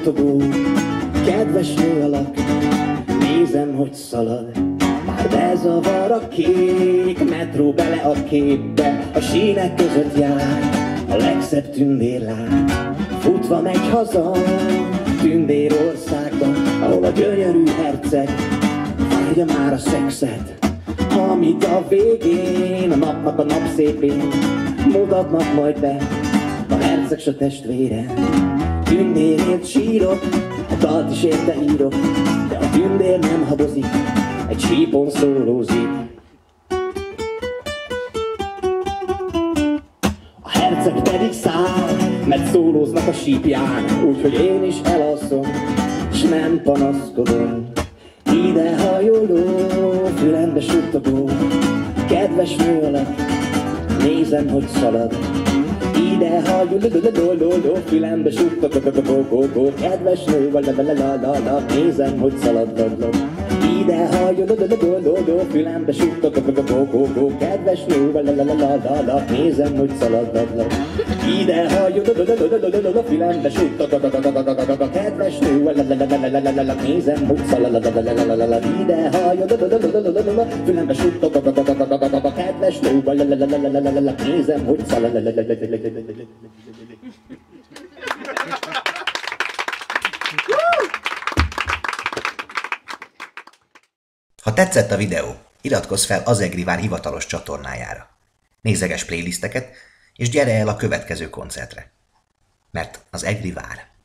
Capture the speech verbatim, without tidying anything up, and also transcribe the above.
suttogó, kedves nő alak, nézem, hogy szalad. Már bezavar a kék metró bele a képbe, a sínek között jár a legszebb tündérlány. Futva megy haza Tündérországba, ahol a gyönyörű herceg várja már a szexet, amit a végén, a napnak a napszépén mutatnak majd be a herceg s a testvére. Tündérért sírok, a dalt is érte írok, de a tündér nem habozik, egy sípon szólózik. A herceg pedig száll, mert szólóznak a sípján, úgyhogy én is elalszom, s nem panaszkodom. Idehajoló, fülembe suttogó, kedves nő alak, nézem, hogy szalad. Idehajoló, fülembe suttogó, kedves nő alak, nézem, hogy szalad. Idehajoló, fülembe suttogó, kedves nő alak, nézem, hogy szalad. Idehajoló, fülembe suttogó, kedves nő alak, nézem, hogy szalad. Idehajoló, fülembe suttogó, kedves nő alak, nézem, hogy szalad. Ha tetszett a videó, iratkozz fel az EGRI Vár hivatalos csatornájára. Nézeges playlisteket, és gyere el a következő koncertre. Mert az EGRI vár.